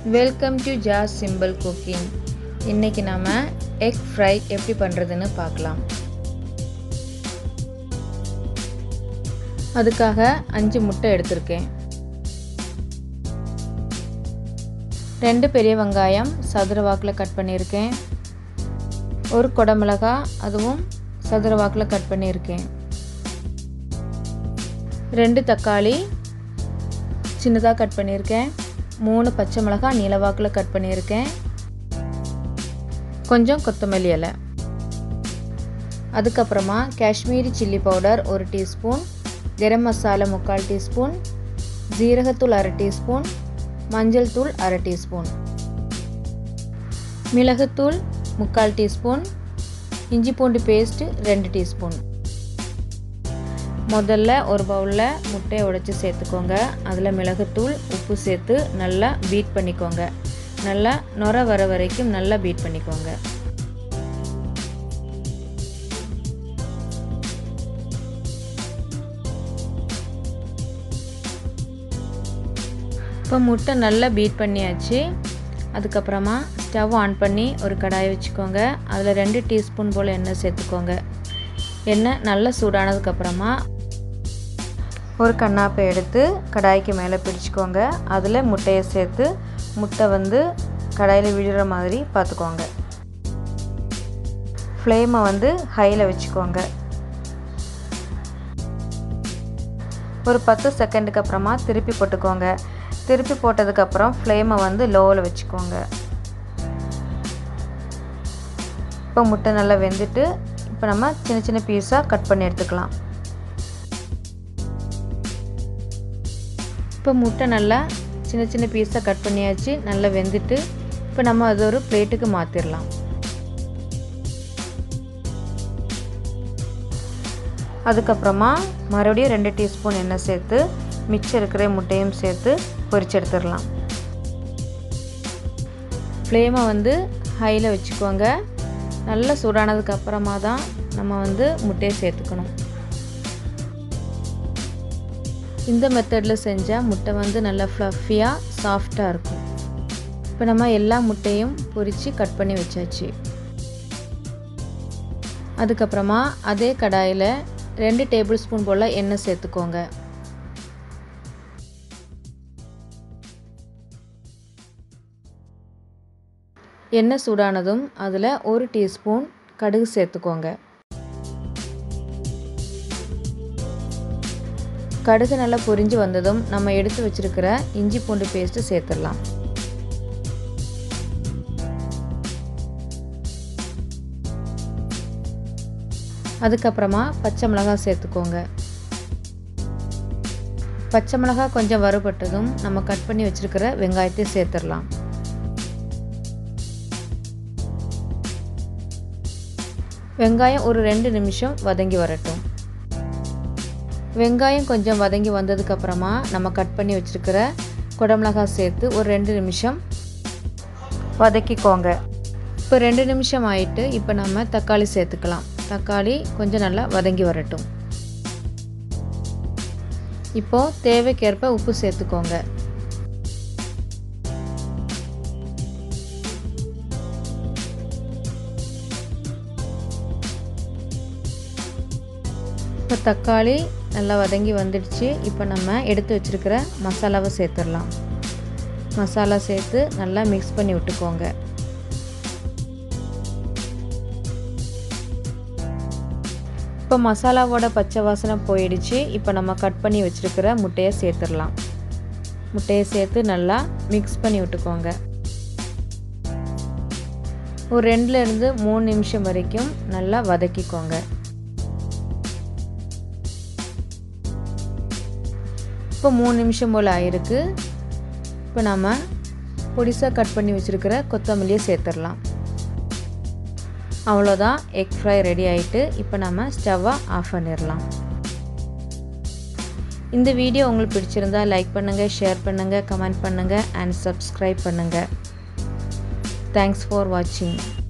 Welcome to Jas simple cooking. இன்றைக்கி நாம் egg fry எப்படி பண்ணுறதுன்னு பார்க்கலாம். அதுக்காக 5 முட்டை எடுத்திருக்கேன். 2 பெரிய வெங்காயம் சதுர வாக்கில் கட் பண்ணியிருக்கேன். ஒரு குடமிளகா அதுவும் சதுர வாக்கில் கட் பண்ணியிருக்கேன். 2 தக்காளி சின்னதாக கட் பண்ணியிருக்கேன். 3 பச்சை மிளகாய் நீளவாக்கில் கட் பண்ணியிருக்கேன். கொஞ்சம் கொத்தமல்லி இலை. அதுக்கப்புறமா Kashmiri chilli powder 1 teaspoon, garam masala 3/4 teaspoon, ஜீரகத்தூள் 1/2 டீஸ்பூன், மஞ்சள் தூள் 1/2 டீஸ்பூன், மிளகுத்தூள் 3/4 டீஸ்பூன், இஞ்சி பூண்டு பேஸ்ட்டு 2 டீஸ்பூன். முதல்ல ஒரு பவுலில் முட்டையை உடைச்சி சேர்த்துக்கோங்க. அதில் மிளகுத்தூள் உப்பு சேர்த்து நல்லா பீட் பண்ணிக்கோங்க. நல்லா நுர வர வரைக்கும் நல்லா பீட் பண்ணிக்கோங்க. இப்போ முட்டை நல்லா பீட் பண்ணியாச்சு. அதுக்கப்புறமா ஸ்டவ் ஆன் பண்ணி ஒரு கடாயை வச்சுக்கோங்க. அதில் 2 டீஸ்பூன் போல் எண்ணெய் சேர்த்துக்கோங்க. எண்ணெய் நல்லா சூடானதுக்கப்புறமா ஒரு கண்ணாப்பை எடுத்து கடாய்க்கு மேலே பிடிச்சிக்கோங்க. அதில் முட்டையை சேர்த்து முட்டை கடாயில் விழுற மாதிரி பார்த்துக்கோங்க. ஃப்ளேமை ஹையில் வச்சுக்கோங்க. ஒரு 10 செகண்டுக்கு அப்புறமா திருப்பி போட்டுக்கோங்க. திருப்பி போட்டதுக்கப்புறம் ஃப்ளேமை லோவில் வச்சுக்கோங்க. இப்போ முட்டை நல்லா வெந்துட்டு இப்போ நம்ம சின்ன சின்ன பீஸாக கட் பண்ணி எடுத்துக்கலாம். இப்போ முட்டை நல்லா சின்ன சின்ன பீஸாக கட் பண்ணியாச்சு. நல்லா வெந்துட்டு இப்போ நம்ம அது ஒரு பிளேட்டுக்கு மாற்றிடலாம். அதுக்கப்புறமா மறுபடியும் 2 டீஸ்பூன் எண்ணெய் சேர்த்து மிச்சம் இருக்கிற முட்டையும் சேர்த்து பொரிச்சு எடுத்துடலாம். ஃப்ளேமை ஹையில் வச்சுக்கோங்க. நல்லா சூடானதுக்கு அப்புறமா தான் நம்ம முட்டையை சேர்த்துக்கணும். இந்த மெத்தடில் செஞ்சால் முட்டை நல்லா ஃப்ளஃபியாக சாஃப்டாக இருக்கும். இப்போ நம்ம எல்லா முட்டையும் பொரித்து கட் பண்ணி வச்சாச்சு. அதுக்கப்புறமா அதே கடாயில் 2 டேபிள் ஸ்பூன் போல் எண்ணெய் சேர்த்துக்கோங்க. எண்ணெய் சூடானதும் அதில் 1 டீஸ்பூன் கடுகு சேர்த்துக்கோங்க. கடுகு நல்லா பொரிஞ்சு வந்ததும் நம்ம எடுத்து வச்சிருக்கிற இஞ்சி பூண்டு பேஸ்ட்டு சேர்த்துடலாம். அதுக்கப்புறமா பச்சை மிளகாய் சேர்த்துக்கோங்க. பச்சை மிளகாய் கொஞ்சம் வறுபட்டதும் நம்ம கட் பண்ணி வச்சிருக்கிற வெங்காயத்தை சேர்த்துடலாம். வெங்காயம் ஒரு 2 நிமிஷம் வதங்கி வரட்டும். வெங்காயம் கொஞ்சம் வதங்கி வந்ததுக்கப்புறமா நம்ம கட் பண்ணி வச்சுருக்கிற குடமிளகாய் சேர்த்து ஒரு 2 நிமிஷம் வதக்கிக்கோங்க. இப்போ 2 நிமிஷம் ஆயிட்டு இப்போ நம்ம தக்காளி சேர்த்துக்கலாம். தக்காளி கொஞ்சம் நல்லா வதங்கி வரட்டும். இப்போது தேவைக்கேற்ப உப்பு சேர்த்துக்கோங்க. இப்போ தக்காளி நல்லா வதங்கி வந்துடுச்சு. இப்போ நம்ம எடுத்து வச்சுருக்கிற மசாலாவை சேர்த்துடலாம். மசாலா சேர்த்து நல்லா மிக்ஸ் பண்ணி விட்டுக்கோங்க. இப்போ மசாலாவோட பச்சை வாசனை போயிடுச்சு. இப்போ நம்ம கட் பண்ணி வச்சுருக்கிற முட்டையை சேர்த்துடலாம். முட்டையை சேர்த்து நல்லா மிக்ஸ் பண்ணி விட்டுக்கோங்க. ஒரு 2லேருந்து 3 நிமிஷம் வரைக்கும் நல்லா வதக்கிக்கோங்க. இப்போ 3 நிமிஷம் போல் ஆயிருக்கு. இப்போ நம்ம பொடிசாக கட் பண்ணி வச்சுருக்கிற கொத்தமல்லியை சேர்த்துடலாம். அவ்வளோதான், எக் ஃப்ரை ரெடி ஆகிட்டு இப்போ நம்ம ஸ்டவ்வை ஆஃப் பண்ணிடலாம். இந்த வீடியோ உங்களுக்கு பிடிச்சிருந்தா லைக் பண்ணுங்கள், ஷேர் பண்ணுங்கள், கமெண்ட் பண்ணுங்கள் அண்ட் சப்ஸ்கிரைப் பண்ணுங்கள். தேங்க்ஸ் ஃபார் வாட்சிங்.